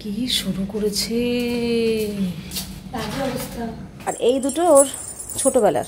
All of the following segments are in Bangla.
কি শুরু করেছে অবস্থা। আর এই দুটো ওর ছোটবেলার,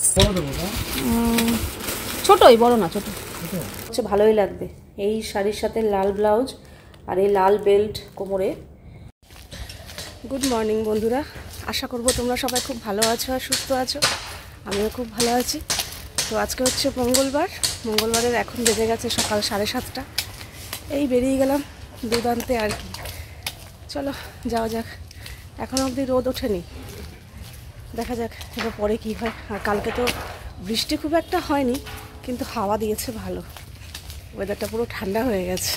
ছোটই, বড় না, ছোট হচ্ছে। ভালোই লাগবে এই শাড়ির সাথে লাল ব্লাউজ আর এই লাল বেল্ট কোমরে। গুড মর্নিং বন্ধুরা, আশা করবো তোমরা সবাই খুব ভালো আছো আর সুস্থ আছো। আমিও খুব ভালো আছি। তো আজকে হচ্ছে মঙ্গলবারের এখন বেজে গেছে সকাল 7:30। এই বেরিয়ে গেলাম দুধ আনতে আর কি। চলো যাওয়া যাক। এখন অবধি রোদ ওঠেনি, দেখা যাক এবার পরে কি হয়। আর কালকে তো বৃষ্টি খুব একটা হয়নি, কিন্তু হাওয়া দিয়েছে ভালো, ওয়েদারটা পুরো ঠান্ডা হয়ে গেছে।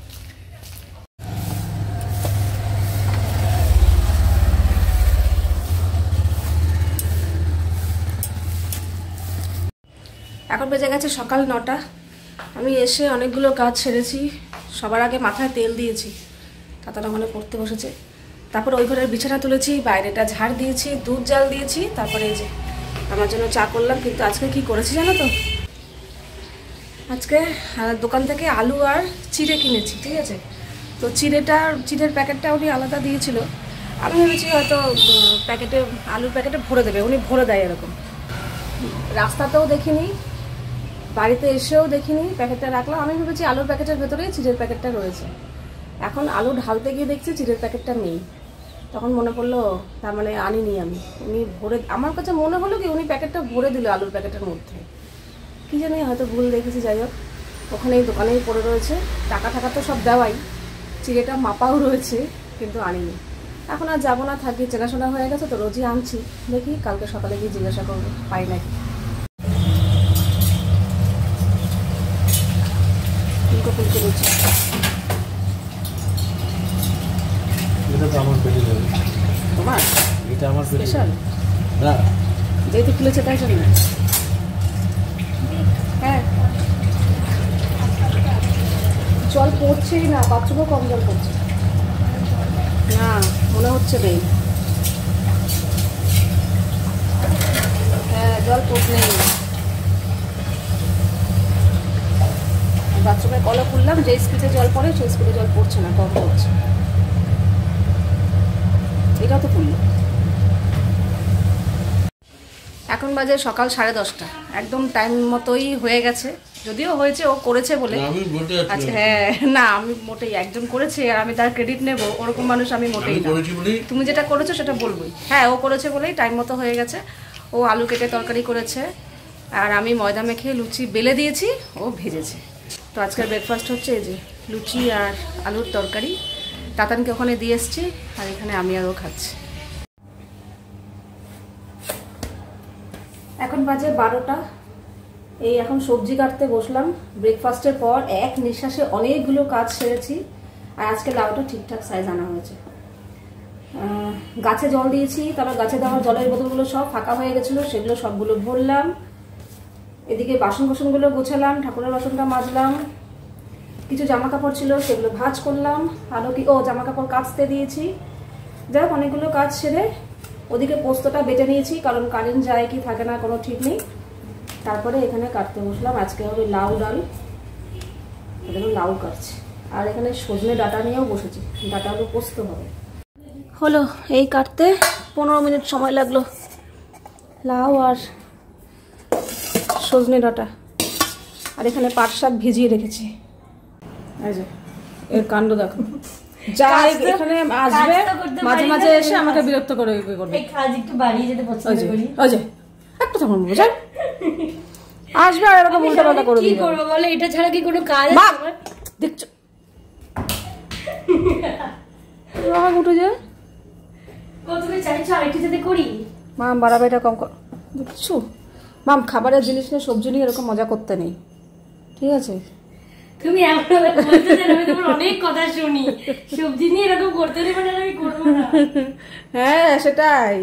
এখন বেজে গেছে সকাল 9টা। আমি এসে অনেকগুলো কাজ সেরেছি। সবার আগে মাথায় তেল দিয়েছি, তাতারা ওখানে পড়তে বসেছে। তারপর ওই ঘরের বিছানা তুলেছি, বাইরেটা ঝাড় দিয়েছি, দুধ জাল দিয়েছি। তারপরে এই যে আমার জন্য চা করলাম। কিন্তু আজকে কি করেছি জানো তো? আজকে দোকান থেকে আলু আর চিড়ে কিনেছি, ঠিক আছে? তো চিড়ের প্যাকেটটা উনি আলাদা দিয়েছিল। আমি ভেবেছি হয়তো আলুর প্যাকেটে ভরে দেবে, উনি ভরে দেয় এরকম। রাস্তাতেও দেখিনি, বাড়িতে এসেও দেখিনি, প্যাকেটটা রাখলাম। আমি ভেবেছি আলুর প্যাকেটের ভেতরেই চিড়ের প্যাকেটটা রয়েছে। এখন আলু ঢালতে গিয়ে দেখছি চিড়ের প্যাকেটটা নেই। তখন মনে পড়লো তার মানে আনিনি আমি। উনি ভরে, আমার কাছে মনে হলো কি উনি প্যাকেটটা ভরে দিল আলুর প্যাকেটের মধ্যে, কি জানি হয়তো ভুল দেখেছি। যাই হোক, ওখানে এই দোকানেই পড়ে রয়েছে। টাকা তো সব দেওয়াই, চিড়েটা মাপাও রয়েছে, কিন্তু আনিনি। এখন আর যাবো না, থাকি। চেনাশোনা হয়ে গেছে তো, রোজই আনছি। দেখি কালকে সকালে গিয়ে জিজ্ঞাসা করবো পাই নাকি। ফুলকো রয়েছে। তোমার এটা আমার স্পেশাল, যেহেতু খুলেছে তাই জন্য। হ্যাঁ, জল পড়ছেই না, বাথরুমও কম জল পড়ছে না, মনে হচ্ছে নেই। হ্যাঁ, জল পড়ছেই না। বাথরুমের কলও খুললাম, যে স্পিডে জল পড়ে সেই স্পিডে জল পড়ছে না, কম পড়ছে। এটাও তো খুললো। এখন বাজে সকাল 10:30, একদম টাইম মতোই হয়ে গেছে। যদিও হয়েছে ও করেছে বলে। আচ্ছা, হ্যাঁ, না আমি মোটেই, একজন করেছে আর আমি তার ক্রেডিট নেব ওরকম মানুষ আমি মোটেই না। তুমি যেটা করেছো সেটা বলবোই। হ্যাঁ, ও করেছে বলেই টাইম মতো হয়ে গেছে। ও আলু কেটে তরকারি করেছে, আর আমি ময়দা মেখে লুচি বেলে দিয়েছি, ও ভেজেছে। তো আজকের ব্রেকফাস্ট হচ্ছে এই যে লুচি আর আলুর তরকারি। তাতানকে ওখানে দিয়ে এসছি, আর এখানে আমি আর ও খাচ্ছি। এখন বাজে 12টা। এই এখন সবজি কাটতে বসলাম। ব্রেকফাস্টের পর এক নিঃশ্বাসে অনেকগুলো কাজ সেরেছি। আর আজকে লাউটা ঠিকঠাক সাইজ আনা হয়েছে। গাছে জল দিয়েছি, তারপর গাছে দেওয়ার জলের বোতলগুলো সব ফাঁকা হয়ে গেছিলো, সেগুলো সবগুলো ভরলাম। এদিকে বাসনগুলো গোছালাম, ঠাকুরের বাসনটা মাজলাম। কিছু জামা কাপড় ছিল সেগুলো ভাঁজ করলাম। আরও জামা কাপড় কাচতে দিয়েছি। যাই হোক, অনেকগুলো কাজ সেরে ওদিকে পোস্তটা বেটে নিয়েছি, কারণ কারেন্ট যায় কি থাকে না কোনো ঠিক নেই। তারপরে এখানে কাটতে বসলাম। আজকে হবে লাউ ডাল, এখানে লাউ কাটছি। আর এখানে সজনে ডাঁটা নিয়েও বসেছি, ডাঁটাগুলো পোস্ত হবে। হলো এই কাটতে 15 মিনিট সময় লাগলো। লাউ আর সজনে ডাঁটা। আর এখানে পাট শাক ভিজিয়ে রেখেছি। এই যে এর কাণ্ড দেখো। যাই এখানে আসবে মাঝে মাঝে এসে আমাকে বিরক্ত করে করবে। এই কাজ একটু বাড়িয়ে যেতে পছন্দ করি। ওই যে একটা থামুন, বুঝছেন? আসবে আর এরকম উল্টা পাল্টা করে দিবে। কি করব বলে, এটা ছাড়া কি কোনো কাজ আছে আমার? দেখছো রাগ উঠে যায়। কতটা চাইছো আরেকটু যাতে করি? মাম বাড়াবে, এটা কম কর। দেখছো মাম, খাবারের জিনিস নিয়ে সবজি নিয়ে এরকম মজা করতে নেই, ঠিক আছে? তুমি এমন বলতে জানো, আমি তোমার অনেক কথা শুনি। সবজি নিয়ে এরকম করতে দেবে না, আমি করব না। হ্যাঁ, সেটাই।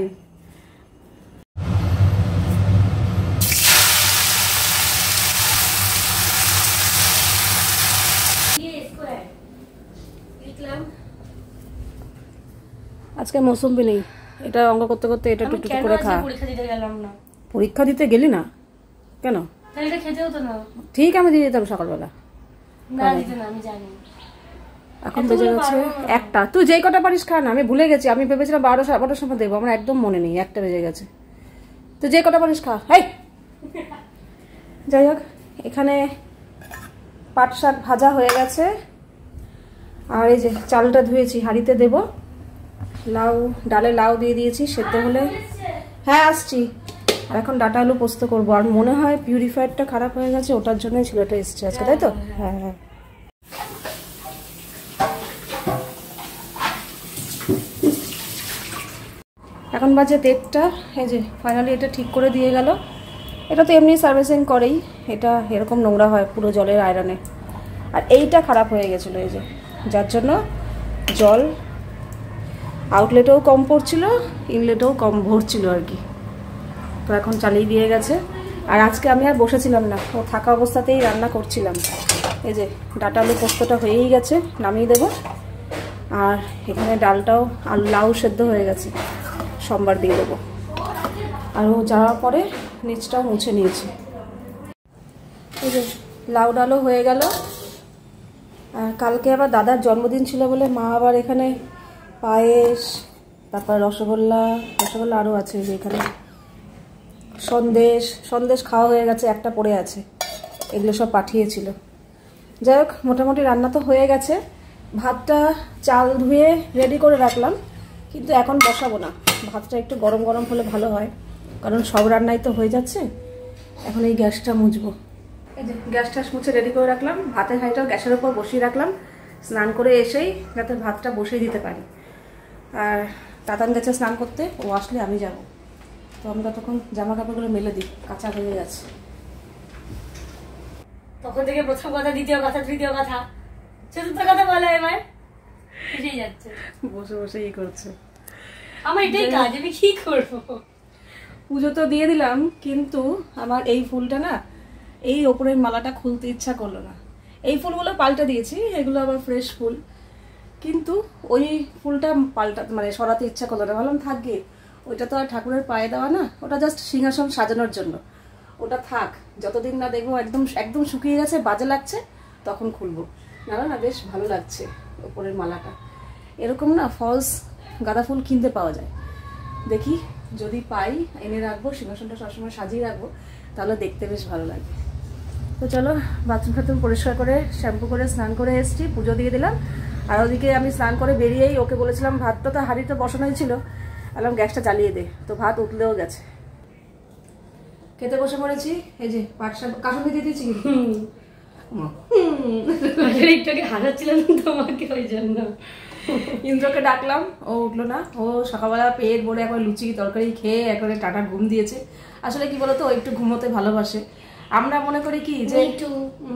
আজকে মৌসুম্বি নেই, এটা অঙ্ক করতে করতে এটা একটু করে খা। পরীক্ষা দিতে গেলাম না। পরীক্ষা দিতে গেলি না কেন? তাহলে এটা খেতে হতো না। ঠিক, আমি দিয়ে যেতাম সকালবেলা। না দিতে না, আমি জানি। এখন বেজে গেছে 1টা। তুই যেই কটা পারিস খা না, আমি ভুলে গেছি, আমি ভেবেছিলাম 12টার সময় দেবো, আমার একদম মনে নেই, 1টা বেজে গেছে। তুই যেই কটা পারিস খা। হেই যাই হোক, এখানে পাট শাক ভাজা হয়ে গেছে, আর এই যে চালটা ধুয়েছি হাঁড়িতে দেব। লাউ, ডালে লাউ দিয়ে দিয়েছি সেদ্ধ হলে। হ্যাঁ আসছি। আর এখন ডাটা আলু পোস্ত করবো। আর মনে হয় পিউরিফায়ারটা খারাপ হয়ে গেছে, ওটার জন্যই ছিল এটা এসছে আজকে, তাই তো? হ্যাঁ হ্যাঁ। এখন বাজে 1:30। এই যে ফাইনালি এটা ঠিক করে দিয়ে গেল। এটা তো এমনি সার্ভিসিং করেই, এটা এরকম নোংরা হয় পুরো জলের আয়রনে। আর এইটা খারাপ হয়ে গেছিলো, এই যে, যার জন্য জল আউটলেটেও কম পড়ছিল, ইনলেটেও কম ভরছিল আর কি। তো এখন চালিয়ে দিয়ে গেছে। আর আজকে আমি আর বসেছিলাম না, ও থাকা অবস্থাতেই রান্না করছিলাম। এই যে ডাটা আলু পোস্তটা হয়েই গেছে, নামিয়ে দেব। আর এখানে ডালটাও আর লাউ সেদ্ধ হয়ে গেছে, সোমবার দিয়ে দেবো। আর ও যাওয়ার পরে নিচটাও মুছে নিয়েছি। এই যে লাউ ডালও হয়ে গেল। আর কালকে আবার দাদার জন্মদিন ছিল বলে মা আবার এখানে পায়েস, তারপর রসগোল্লা আরও আছে, যে এখানে সন্দেশ খাওয়া হয়ে গেছে, একটা পড়ে আছে, এগুলো সব পাঠিয়েছিল। যাই হোক, মোটামুটি রান্না তো হয়ে গেছে। ভাতটা চাল ধুয়ে রেডি করে রাখলাম, কিন্তু এখন বসাবো না। ভাতটা একটু গরম গরম হলে ভালো হয়, কারণ সব রান্নাই তো হয়ে যাচ্ছে। এখন এই গ্যাসটা মুছবো। এই যে গ্যাসটা মুছে রেডি করে রাখলাম। ভাতের হাঁড়িটাও গ্যাসের উপর বসিয়ে রাখলাম, স্নান করে এসেই যাতে ভাতটা বসিয়ে দিতে পারি। আর তাতান গেছে স্নান করতে, ও আসলে আমি যাব। তো আমি ততক্ষণ জামা কাপড়গুলো মেলে দিই, কাঁচা হয়ে গেছে। তখন থেকে প্রথম কথা, দ্বিতীয় কথা, তৃতীয় কথা, চতুর্থ কথা বলা এবার বুঝেই যাচ্ছে। বসে বসে ই করছে। আমার এটাই কাজ, আমি কি করবো? পুজো তো দিয়ে দিলাম, কিন্তু আমার এই ফুলটা না, এই ওপরের মালাটা খুলতে ইচ্ছা করলো না। এই ফুলগুলো পাল্টে দিয়েছি, এগুলো আবার ফ্রেশ ফুল, কিন্তু ওই ফুলটা মানে সরাতে ইচ্ছা করলো না। ভাবলাম থাকবে, ওইটা তো আর ঠাকুরের পায়ে দেওয়া না, ওটা জাস্ট সিংহাসন সাজানোর জন্য। ওটা থাক, যতদিন না দেখবো একদম একদম শুকিয়ে গেছে, বাজে লাগছে, তখন খুলবো। না বেশ ভালো লাগছে ওপরের মালাটা। এরকম না ফলস গাঁদা ফুল কিনতে পাওয়া যায়, দেখি যদি পাই এনে রাখবো, সিংহাসনটা সবসময় সাজিয়ে রাখবো, তাহলে দেখতে বেশ ভালো লাগবে। তো চলো, বাথরুম পরিষ্কার করে শ্যাম্পু করে স্নান করে এসেছি, পুজো দিয়ে দিলাম। আর ওদিকে আমি স্নান করে বেরিয়েই ওকে বলেছিলাম, ভাতটা তো হাঁড়িতে বসানোই ছিল, বললাম গ্যাসটা জ্বালিয়ে দে। তো ভাত উঠলেও গেছে, খেতে বসে পড়েছি। এই যে পাট শাক কাসুন্দি দিয়ে দিয়েছি। একটু হারাচ্ছিলাম তোমাকে, ওই জন্য ইন্দ্রকে ডাকলাম, ও উঠলো না। ও সকালবেলা পেট ভরে একবার লুচি তরকারি খেয়ে একবারে টাটা ঘুম দিয়েছে। আসলে কি বলতো, ও একটু ঘুমোতে ভালোবাসে। আমরা মনে করি কি যে একটু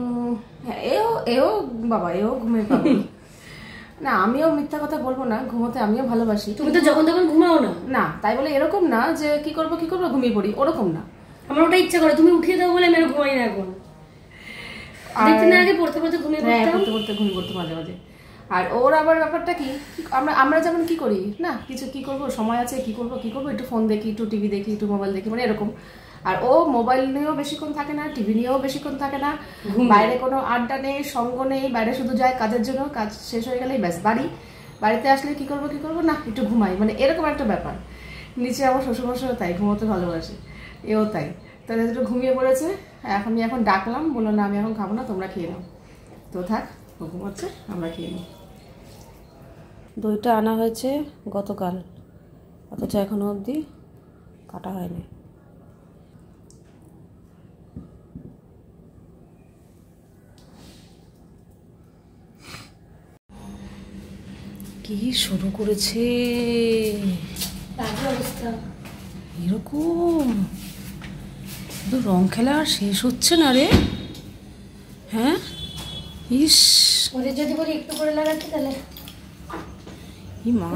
এও বাবা এও ঘুমিয়ে পাবো না, আমিও মিথ্যা কথা বলবো না, ঘুমোতে আমিও ভালোবাসি। তুমি তো যখন তখন ঘুমাও না। না তাই বলে এরকম না যে কি করবো ঘুমিয়ে পড়ি, ওরকম না। আমার ওটা ইচ্ছা করে, তুমি উঠিয়ে দাও বলে আমি আর ঘুমাই না এখন। দেখতে না আগে পড়তে পড়তে ঘুমিয়ে পড়তে মাঝে মাঝে। আর ওর আবার ব্যাপারটা কি, আমরা যেমন কি করি না, কিছু কি করবো, সময় আছে, কি করবো একটু ফোন দেখি, একটু টিভি দেখি, একটু মোবাইল দেখি, মানে এরকম। আর ও মোবাইল নিয়েও বেশিক্ষণ থাকে না, টিভি নিয়েও বেশিক্ষণ থাকে না, বাইরে কোনো আড্ডা নেই, সঙ্গ নেই, বাইরে শুধু যায় কাজের জন্য, কাজ শেষ হয়ে গেলেই ব্যাস বাড়িতে আসলে কি করবো না, একটু ঘুমাই, মানে এরকম একটা ব্যাপার। নিচে আমার শ্বশুরমশাইও তাই, ঘুমোতে ভালোবাসে, এও তাই। তাহলে একটু ঘুমিয়ে পড়েছে। আমি এখন ডাকলাম, বললো না আমি এখন খাবো না, তোমরা খেয়ে নাও। তো থাক, ও ঘুমাচ্ছে, আমরা খেয়ে নিই। দইটা আনা হয়েছে গতকাল, অথচ এখনো অবধি কাটা হয়নি। কি শুরু করেছে অবস্থা এরকম, শুধু রং খেলা আর শেষ হচ্ছে না রে। হ্যাঁ ইস, ওদের যদি বলি একটু করে লাগাতে, তাহলে মা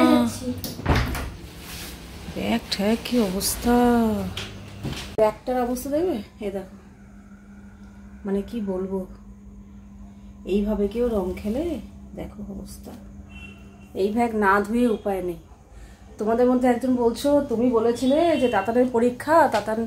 ব্যাগ ঠ্যাগ কি অবস্থা, ব্যাগটার অবস্থা দেখবে, এ দেখো, মানে কি বলবো, এইভাবে কেউ রং খেলে, দেখো অবস্থা। এই ব্যাগ না ধুয়ে উপায় নেই। তোমাদের মধ্যে একজন বলছো, তুমি বলেছিলে যে তাতানের পরীক্ষা, তাতান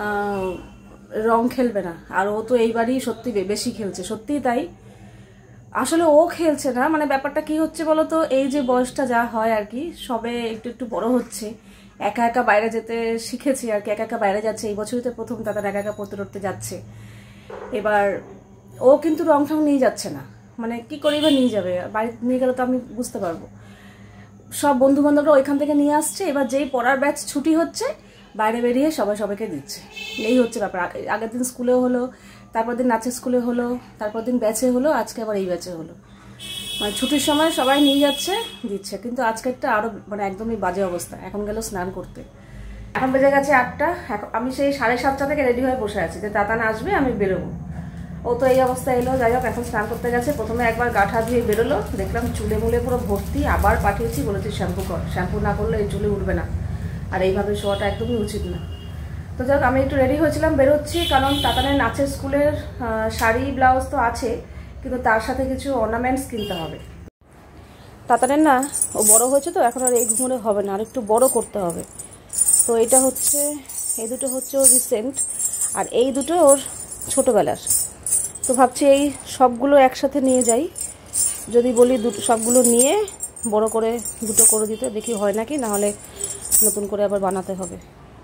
রং খেলবে না, আর ও তো এইবারই সত্যি বেশি খেলছে, সত্যিই তাই। আসলে ও খেলছে না, মানে ব্যাপারটা কি হচ্ছে বলতো, এই যে বয়সটা যা হয় আর কি, সবে একটু একটু বড় হচ্ছে, একা একা বাইরে যেতে শিখেছে আর কি, একা একা বাইরে যাচ্ছে, এই বছরই তো প্রথম তাদের একা একা পড়তে টড়তে যাচ্ছে। এবার ও কিন্তু রং ঠং নিয়ে যাচ্ছে না, মানে কি করে এবার নিয়ে যাবে, বাড়িতে নিয়ে গেলে তো আমি বুঝতে পারবো। সব বন্ধু বান্ধবরা ওইখান থেকে নিয়ে আসছে, এবার যেই পড়ার ব্যাচ ছুটি হচ্ছে বাইরে বেরিয়ে সবাই সবাইকে দিচ্ছে, এই হচ্ছে ব্যাপার। আগের দিন স্কুলে হলো, তারপর দিন নাচের স্কুলে হলো, তারপর দিন ব্যাচে হলো, আজকে আবার এই ব্যাচে হলো, মানে ছুটির সময় সবাই নিয়ে যাচ্ছে দিচ্ছে। কিন্তু আজকেরটা আরো মানে একদমই বাজে অবস্থা। এখন গেল স্নান করতে, এখন বেজে গেছে 8টা, আমি সেই 7:30 থেকে রেডি হয়ে বসে আছি যে তাতান আসবে আমি বেরোবো। ও তো এই অবস্থা এলো, যাই হোক এখন স্নান করতে গেছে। প্রথমে একবার গাঠা ধুয়ে বেরোলো, দেখলাম চুলে মুলে পুরো ভর্তি, আবার পাঠিয়েছি, বলেছি শ্যাম্পু কর, শ্যাম্পু না করলে এই চুলে উঠবে না, আর এইভাবে শোয়াটা একদমই উচিত না। তো যাই হোক আমি একটু রেডি হয়েছিলাম, বেরোচ্ছি, কারণ তাতানের নাচের স্কুলের শাড়ি ব্লাউজ তো আছে, কিন্তু তার সাথে কিছু অর্নামেন্টস কিনতে হবে। তাতানের না, ও বড় হয়েছে তো এখন আর এই ঘুমোরে হবে না, আর একটু বড় করতে হবে। তো এটা হচ্ছে, এই দুটো হচ্ছে ওর রিসেন্ট, আর এই দুটো ওর ছোটোবেলার। তো ভাবছি এই সবগুলো একসাথে নিয়ে যাই, যদি বলি দুটো সবগুলো নিয়ে বড় করে দুটো করে দিতে, দেখি হয় নাকি, নাহলে নতুন করে আবার বানাতে হবে।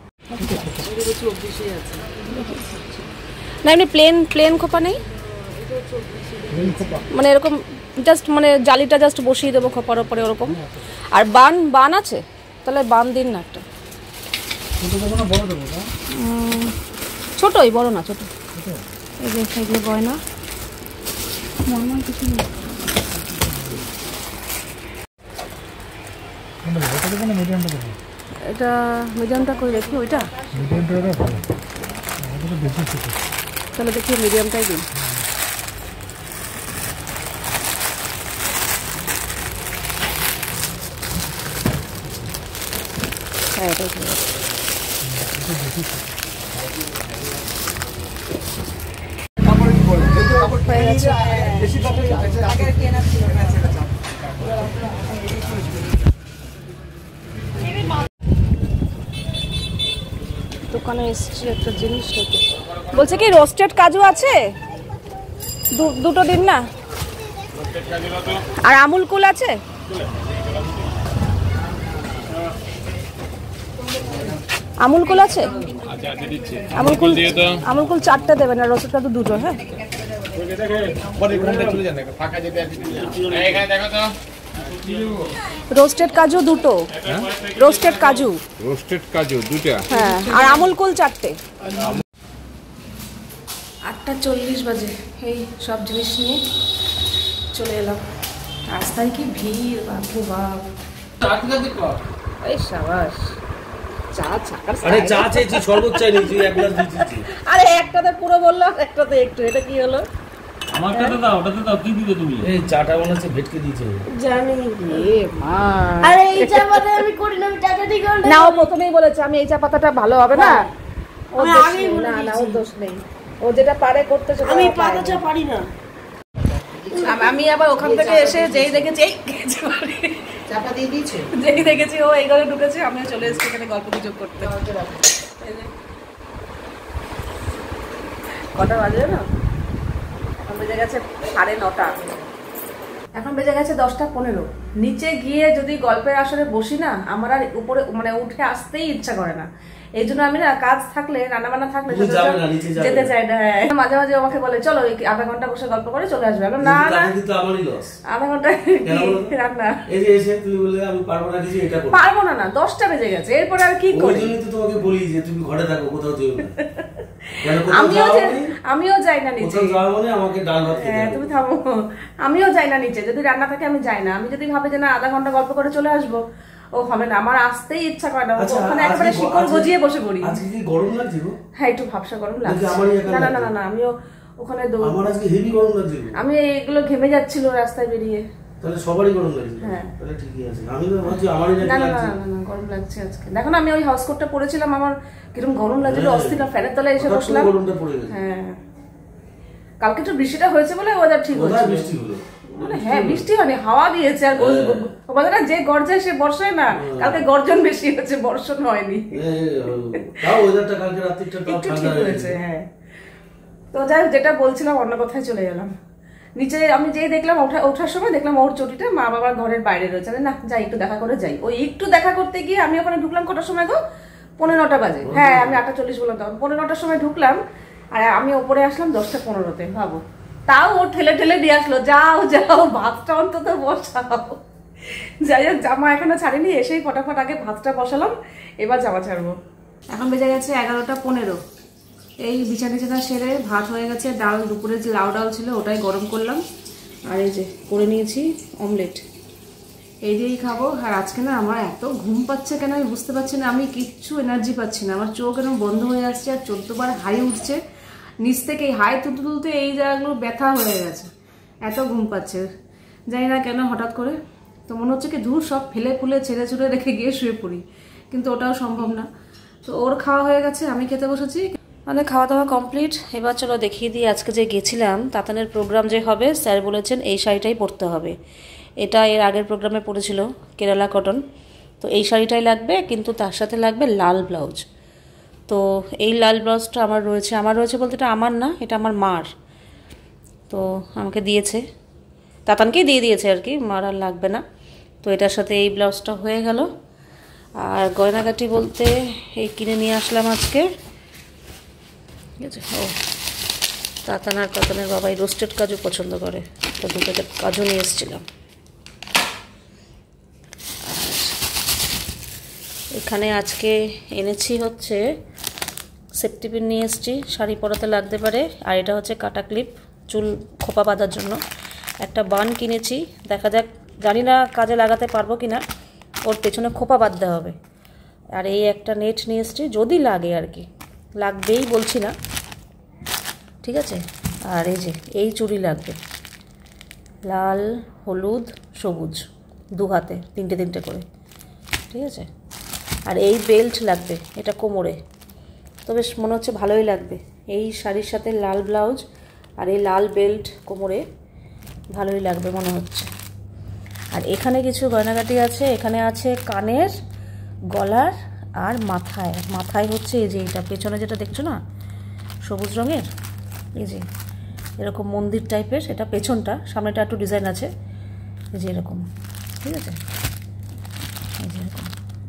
না এমনি প্লেন প্লেন খোপা নেই, মানে এরকম জাস্ট মানে জালিটা জাস্ট বসিয়ে দেবো খোপার ওপরে ওরকম। আর বান বান আছে, তাহলে বান দিন না একটা, ছোটই, বড় না ছোট, এই যে সাইডে গয়না নর্মাল কিছু নেই। এটা মিডিয়ামটা করে দেখি, ওইটা তাহলে দেখি মিডিয়ামটাই দিন। হ্যাঁ এটাই ঠিক আছে। হয়ে গেছে। দোকানে এসছি একটা জিনিস নিতে, বলছে কি রোস্টেড কাজু আছে, দুটো দিন না, আর আমুল কুল আছে, আমুল কুল আছে, আমুল কুল 4টে দেবেন, আর রোস্টেড কাজু 2টো। হ্যাঁ রোস্টেড কাজু 2টো, রোস্টেড কাজু 2টা, হ্যাঁ, আর আমুল কুল 4টে। 8:40 বাজে, এই সব জিনিস নিয়ে চলে এলাম। রাস্তায় কি ভিড়, বাপরে বাপ। এই সাবাস, চা ছাকার, আরে চা চাইছি, শরবত চাই নি, তুই এক গ্লাস দিয়েছিস। আরে একটাতে পুরো বললাম, একটাতে একটু, এটা কি হলো? আমারটাতে দাও, ওটাতে দাও, কি দিবে তুমি? এই চাটা মনে হচ্ছে ভেটকে দিয়েছে। জানি রে মা, আরে এই চা পাতা আমি করি না, আমি টাকা দিয়ে করি না। ও প্রথমেই বলেছে আমি এই চা পাতাটা ভালো হবে না, ও আমি না না, ওর দোষ নেই, ও যেটা পারে করতে সেটা। আমি পাতা চা পারি না। আমি আবার ওখান থেকে এসে যেই দেখেছি এই চাপা দিয়ে দিয়েছে, যেই দেখেছি ও এই ঘরে ঢুকেছে, আমিও চলে এসেছি এখানে গল্প গুজব করতে। কটা বাজে না, এখন বেজে গেছে 9:30, এখন বেজে গেছে 10:15। নিচে গিয়ে যদি গল্পের আসরে বসি না, আমার আর উপরে মানে উঠে আসতেই ইচ্ছা করে না। এই জন্য আমি না কাজ থাকলে, রান্নাবান্না থাকলে যেতে চাই না। মাঝে মাঝে আমাকে বলে চলো আধা ঘন্টা বসে গল্প করে চলে আসবে, না না আধা ঘন্টা রান্না পারবো না, 10টা বেজে গেছে, এরপরে আর কি করি। আমিও যাই না নিচে, হ্যাঁ তুমি থামো, আমিও যাই না নিচে, যদি রান্না থাকে আমি যাই না। আমি যদি ভাবে যে না আধা ঘন্টা গল্প করে চলে আসবো, ও হবে না, আমার আসতেই ইচ্ছা করে না, ওখানে একেবারে শিকড় গজিয়ে বসে পড়ি। হ্যাঁ একটু ভাবসা গরম লাগছে, না না না না, আমিও ওখানে আমি এগুলো ঘেমে যাচ্ছিল রাস্তায় বেরিয়ে, তাহলে সবারই গরম লাগছে। হ্যাঁ তাহলে ঠিকই আছে, আমি তো ভাবছি আমারই না না না না গরম লাগছে আজকে। দেখো না আমি ওই হাউস কোটটা পরেছিলাম, আমার কিরকম গরম লাগছিল, অস্থির, ফ্যানের তলায় এসে বসলাম। হ্যাঁ কালকে একটু বৃষ্টিটা হয়েছে বলে ওয়েদার ঠিক হয়েছে, বৃষ্টি হলো মানে হ্যাঁ বৃষ্টি মানে হাওয়া দিয়েছে, আর বলে না যে গর্জায় সে বর্ষায় না, কালকে গর্জন বেশি হয়েছে, বর্ষণ হয়নি, একটু ঠিক হয়েছে। হ্যাঁ তো যাই হোক, যেটা বলছিলাম অন্য কথায় চলে গেলাম। নিচে আমি যেই দেখলাম ওঠার সময় দেখলাম ওর চটিটা মা বাবার ঘরের বাইরে রয়েছে। না যাই একটু দেখা করে যাই। ওই একটু দেখা করতে গিয়ে আমি ওখানে ঢুকলাম কটার সময় গো, 9:15 বাজে। হ্যাঁ আমি 8:40 বললাম, তখন 9:15টার সময় ঢুকলাম আর আমি ওপরে আসলাম 10:15-তে। ভাবো, তাও ও ঠেলে ঠেলে দিয়ে আসলো, যাও যাও ভাতটা অন্তত বসাও। যাই হোক জামা এখনো ছাড়িনি, এসেই ফটাফট আগে ভাতটা বসালাম, এবার জামা ছাড়বো। এখন বেজে গেছে 11:15। এই বিছানা সেরে ভাত হয়ে গেছে, ডাল দুপুরে যে লাউ ডাল ছিল ওটাই গরম করলাম, আর এই যে করে নিয়েছি অমলেট, এই দিয়েই খাবো। আর আজকে না আমার এত ঘুম পাচ্ছে কেন আমি বুঝতে পারছি না, আমি কিচ্ছু এনার্জি পাচ্ছি না, আমার চোখ এরকম বন্ধ হয়ে আসছে আর 14 বার হাই উঠছে নিচ থেকে। হাই তুলতে তুলতে এই জায়গাগুলো ব্যথা হয়ে গেছে, এত ঘুম পাচ্ছে জানি না কেন হঠাৎ করে। তো মনে হচ্ছে কি ধূর সব ফেলে ফুলে ছেড়ে ছুড়ে রেখে গিয়ে শুয়ে পড়ি, কিন্তু ওটাও সম্ভব না। তো ওর খাওয়া হয়ে গেছে, আমি খেতে বসেছি, মানে খাওয়া দাওয়া কমপ্লিট। এবার চলো দেখিয়ে দিই আজকে যে গেছিলাম তাতানের প্রোগ্রাম যে হবে, স্যার বলেছেন এই শাড়িটাই পরতে হবে। এটা এর আগের প্রোগ্রামে পড়েছিল কেরালা কটন, তো এই শাড়িটাই লাগবে, কিন্তু তার সাথে লাগবে লাল ব্লাউজ। তো এই লাল ব্লাউজটা আমার রয়েছে বলতে এটা আমার না, এটা আমার মার। তো আমাকে দিয়েছে, তাতানকেই দিয়ে দিয়েছে আর কি, মার আর লাগবে না। তো এটার সাথে এই ব্লাউজটা হয়ে গেল। আর গয়নাগাটি বলতে এই কিনে নিয়ে আসলাম আজকে, ঠিক আছে। ও তাতানের বাবাই রোস্টেড কাজু পছন্দ করে, তো 2 প্যাকেট কাজু নিয়ে এসেছিলাম। এখানে আজকে এনেছি হচ্ছে সেফটি পিন নিয়ে এসেছি, শাড়ি পরাতে লাগতে পারে। আর এটা হচ্ছে কাটা ক্লিপ, চুল খোপা বাঁধার জন্য। একটা বান কিনেছি, দেখা যাক, জানি না কাজে লাগাতে পারবো কি না, ওর পেছনে খোপা বাঁধতে হবে। আর এই একটা নেট নিয়ে এসেছি, যদি লাগে আর কি, লাগবেই বলছি না, ঠিক আছে। আর এই যে এই চুড়ি লাগবে, লাল হলুদ সবুজ, 2 হাতে 3টে করে, ঠিক আছে। আর এই বেল্ট লাগবে, এটা কোমরে, তো বেশ মনে হচ্ছে ভালোই লাগবে। এই শাড়ির সাথে লাল ব্লাউজ আর এই লাল বেল্ট কোমরে ভালোই লাগবে মনে হচ্ছে। আর এখানে কিছু গয়নাগাটি আছে, এখানে আছে কানের, গলার আর মাথায় হচ্ছে এই যে এটা পেছনে যেটা দেখছো না সবুজ রঙের, এই যে এরকম মন্দির টাইপের, এটা পেছনটা, সামনেটা একটু ডিজাইন আছে, এই যে এরকম, ঠিক আছে, এই যে এরকম।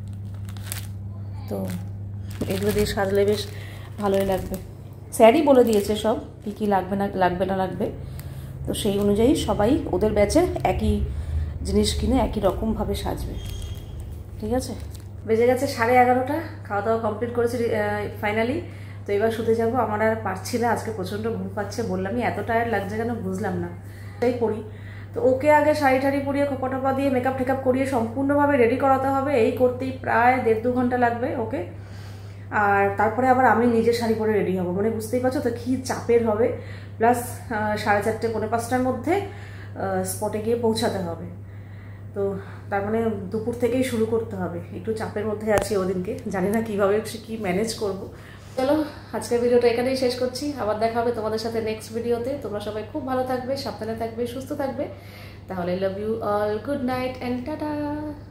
তো এগুলো দিয়ে সাজলে বেশ ভালোই লাগবে। স্যারই বলে দিয়েছে সব কী লাগবে না লাগবে, তো সেই অনুযায়ী সবাই ওদের ব্যাচে একই জিনিস কিনে একই রকমভাবে সাজবে, ঠিক আছে। বেজে গেছে 11:30, খাওয়া দাওয়া কমপ্লিট করেছি ফাইনালি। তো এবার শুতে যাবো, আমার আর পারছি না, আজকে প্রচণ্ড ঘুম পাচ্ছে, বললামই এত টায়ার্ড লাগছে কেন বুঝলাম না, তাই পড়ি। তো ওকে আগে শাড়ি টাড়ি পরিয়ে খোপা টোপা দিয়ে মেকআপ টেকআপ করিয়ে সম্পূর্ণভাবে রেডি করাতে হবে, এই করতেই প্রায় 1.5-2 ঘন্টা লাগবে ওকে। আর তারপরে আবার আমি নিজের শাড়ি পরে রেডি হবো, মানে বুঝতেই পারছো তো কী চাপের হবে। প্লাস 4:30 পৌনে 5টার মধ্যে স্পটে গিয়ে পৌঁছাতে হবে, তো তার মানে দুপুর থেকেই শুরু করতে হবে। একটু চাপের মধ্যে আছি ওদিনকে, জানি না কীভাবে কি ম্যানেজ করব। চলো আজকের ভিডিওটা এখানেই শেষ করছি, আবার দেখা হবে তোমাদের সাথে নেক্সট ভিডিওতে। তোমরা সবাই খুব ভালো থাকবে, সাবধানে থাকবে, সুস্থ থাকবে। তাহলে love you all, good night and tata.